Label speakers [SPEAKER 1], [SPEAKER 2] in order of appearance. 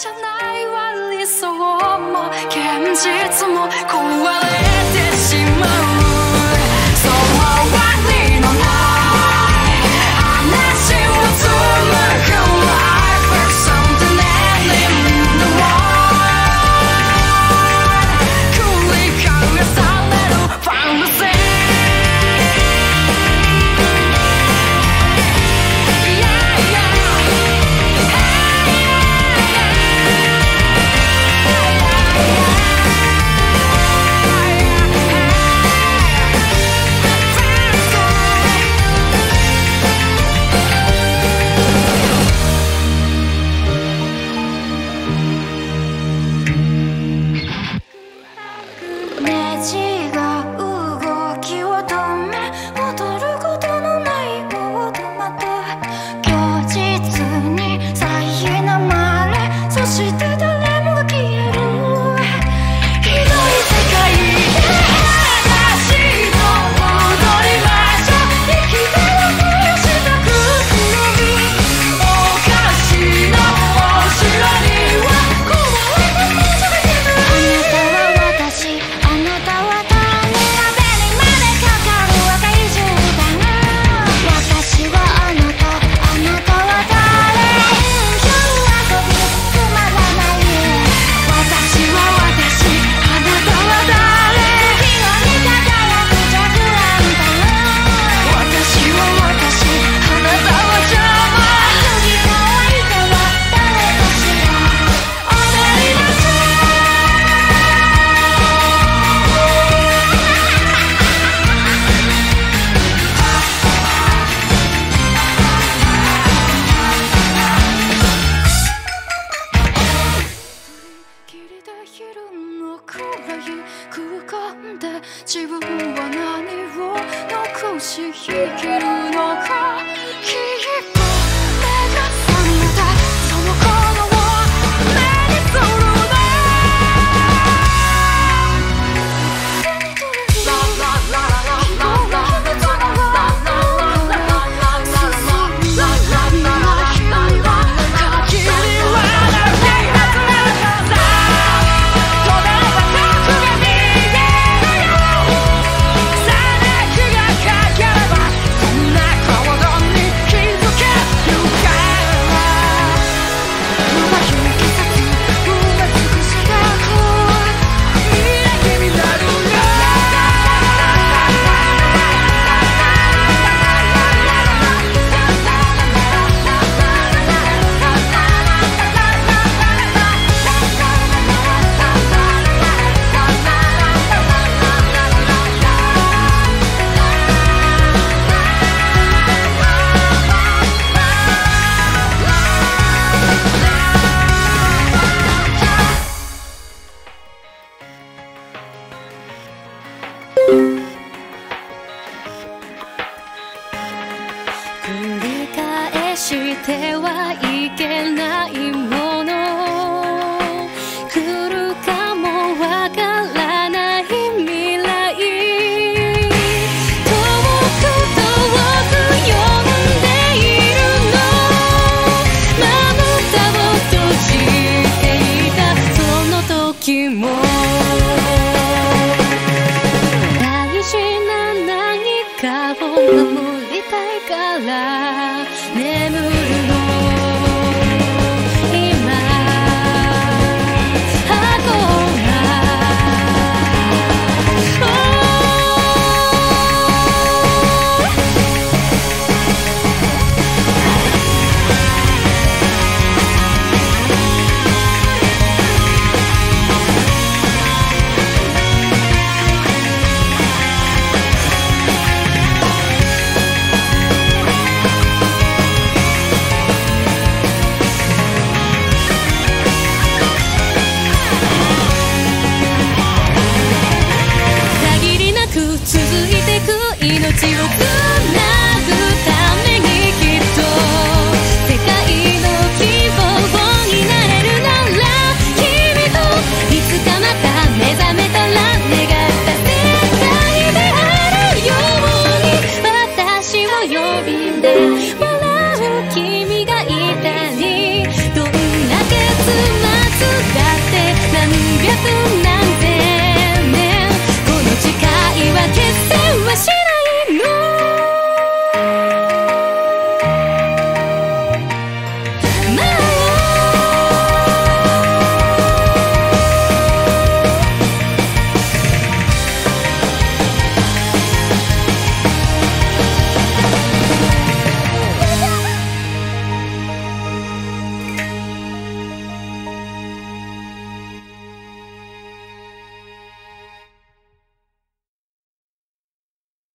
[SPEAKER 1] じゃないは理想も現実も壊れてしまう。そう終わりのない話を紡ぐ Life is something ending the world 繰り返されるファンタジー。ネジが動きを止め戻ることのないオートマト。現実に苛まれそして誰もが消えるひどい世界で話と踊りましょう。生きてるふりをしたくすみおかしなお城には壊れた文字が出る。あなたは誰？壁にまでかかる赤い絨毯。私はあなた、あなたは誰？今日遊びつまらない。私は私、あなたは誰？月夜に輝くジャグランタン。私は私、あなたは邪魔。次の相手は誰かしら。踊りましょう。切りで昼の暗い空間で自分は何を残し生きるのか。消え